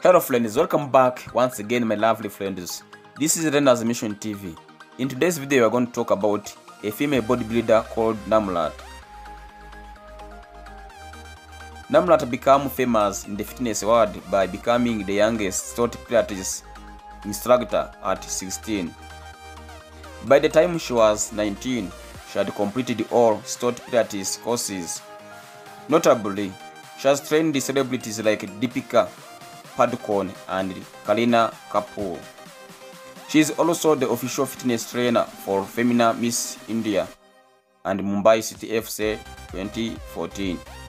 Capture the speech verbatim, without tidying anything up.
Hello friends, welcome back once again my lovely friends. This is Learners'mission T V. In today's video we are going to talk about a female bodybuilder called Namrata. Namrata became famous in the fitness world by becoming the youngest sport Pilates instructor at sixteen. By the time she was nineteen, she had completed all sport Pilates courses. Notably, she has trained celebrities like Deepika Padukone and Kareena Kapoor. She is also the official fitness trainer for Femina Miss India and Mumbai City F C twenty fourteen.